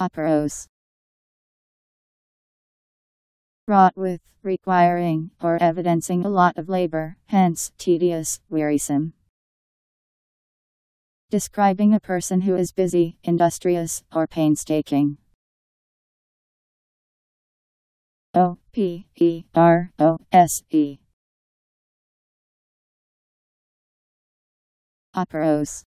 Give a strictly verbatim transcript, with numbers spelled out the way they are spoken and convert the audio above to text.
Operose. Wrought with, requiring, or evidencing a lot of labor, hence, tedious, wearisome. Describing a person who is busy, industrious, or painstaking. O P E R O S E. Operose.